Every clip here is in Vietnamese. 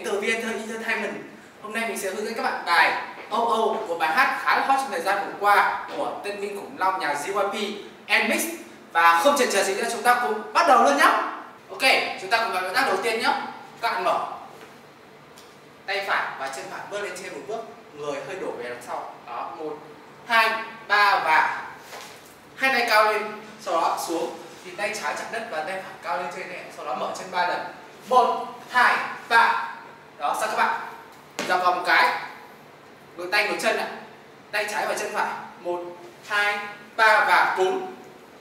đến từ VN Entertainment. Hôm nay mình sẽ hướng dẫn các bạn bài Oh Oh, một bài hát khá là hot trong thời gian vừa qua của Tân Minh Khủng Long, nhà JYP Nmix. Và không chần chờ gì nữa, chúng ta cùng bắt đầu luôn nhé. Ok, chúng ta cùng vào động tác đầu tiên nhé. Các bạn mở tay phải và chân phải bước lên trên một bước, người hơi đổ về đằng sau. Đó, 1, 2, 3 và hai tay cao lên, sau đó xuống thì tay trái chạm đất và tay phải cao lên trên này, sau đó mở chân 3 lần. 1, 2, 3. Đó, sao các bạn? Dọc vào một cái, ngược tay ngược chân ạ. Tay trái và chân phải. 1, 2, 3 và 4,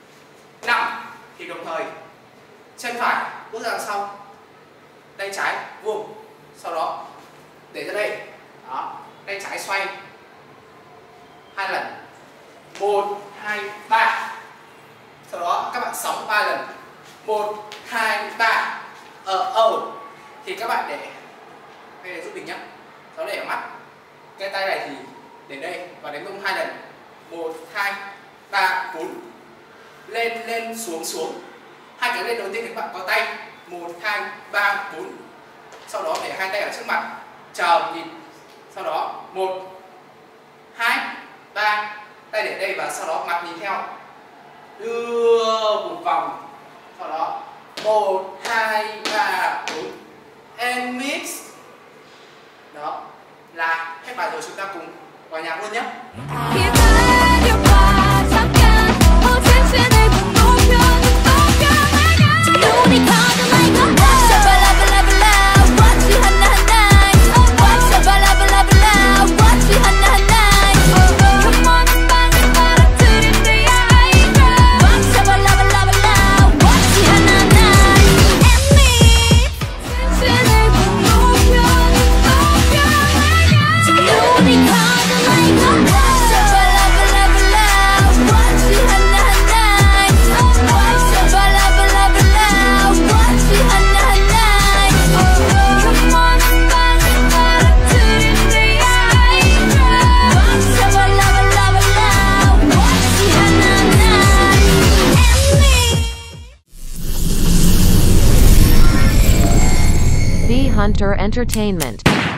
5. Thì đồng thời chân phải bước ra đằng sau, tay trái vuông, sau đó để ra đây. Đó, tay trái xoay 2 lần. 1, 2, 3. Sau đó các bạn sóng 3 lần. 1, 2, 3. Thì các bạn để đây là giúp mình nhé. Sau đó để ở mắt. Cái tay này thì để đây và đánh bông 2 lần. 1, 2, 3, 4. Lên, lên, xuống, xuống. Hai cái lên đầu tiên thì các bạn có tay. 1, 2, 3, 4. Sau đó để hai tay ở trước mặt. Chờ nhìn. Sau đó 1, 2, 3. Tay để đây và sau đó mặt nhìn theo. Đưa một vòng. Sau đó 1, 2, 3, 4. Nmix. Đó là hết bài rồi, chúng ta cùng vào nhạc luôn nhé. Hunter Entertainment.